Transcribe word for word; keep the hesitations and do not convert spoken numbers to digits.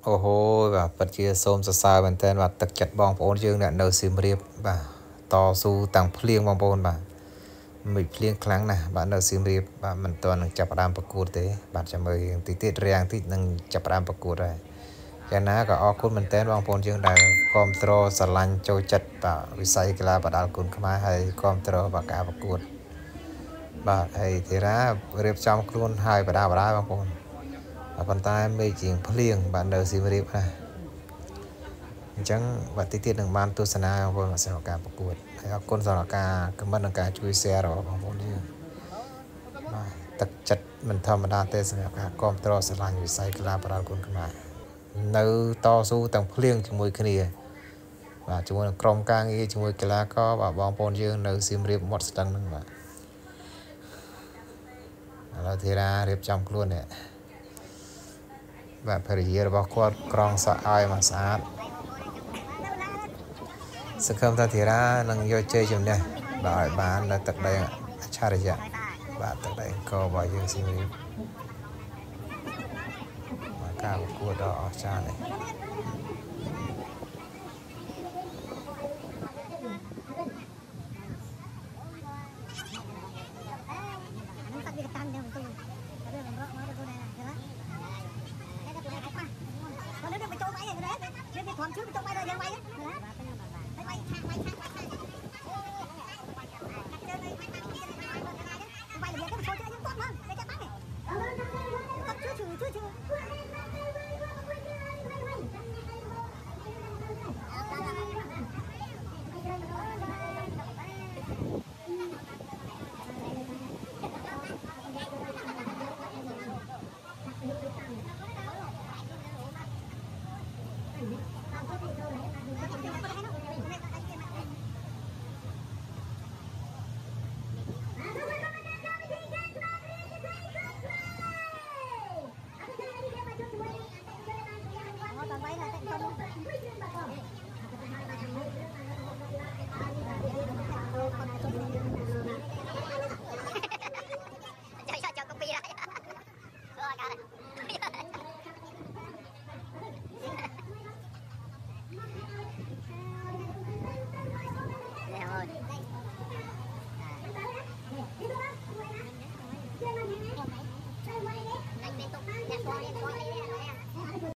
អូហូបាទពិតជាសូមសរសើរមែនទែនបាទទឹកចិត្តបងប្អូនយើងអ្នកនៅសៀមរាបបាទតស៊ូតាំងភ្លៀងបងប្អូនបាទមិនភ្លៀងខ្លាំងណាស់បាទនៅសៀមរាបបាទមិនទាន់នឹងចាប់ផ្ដើមប្រកួតទេបាទចាំមើលរៀងតិចទៀតរាំងតិចនឹងចាប់ផ្ដើមប្រកួតហើយយ៉ាងណាក៏អរគុណមែនទែនបងប្អូនយើងដែលគ្រប់គ្រងស្រឡាញ់ចូលចិត្តបាទវិស័យកីឡាបដាល់គុណខ្មែរហើយគ្រប់គ្រងបាទការប្រកួតបាទហើយធីរ៉ារៀបចំខ្លួនហើយបដាបដាបងប្អូនប៉ុន្តែមេឃជាងភ្លៀងបាទនៅសៀមរាបណាអញ្ចឹងបាទតិចទៀតនឹងបានទស្សនាបងប្អូនសម្រាប់ការប្រកួតហើយអរគុណសម្រាប់ការខមមិននិងការជួយ share របស់បងប្អូនយើងបាទទឹកចិត្តមិនធម្មតាទេសម្រាប់ការគ្រប់គ្រងស្រឡាញ់វិស័យកីឡាបដាល់គុណខ្មែរនៅតស៊ូទាំងភ្លៀងជាមួយគ្នាបាទជាមួយនឹងក្រុមការងារជាមួយកីឡាករបាទបងប្អូនយើងនៅសៀមរាបមាត់ស្ទឹងហ្នឹងបាទឥឡូវធីរ៉ារៀបចំខ្លួននេះបាទភរិយារបស់គាត់ក្រងសក់ឲ្យមកស្អាតសង្ឃឹមថាធីរ៉ានឹងយកជ័យជំនះបាទឲ្យបាននៅទឹកដីអច្ឆរិយៈបាទទឹកដីអង្គររបស់យើងសៀមរាបមកការប្រកួតដ៏អស្ចារ្យនេះความชื้นไปตรงไปเลยยังไงนะไปไปฉากไปฉากไป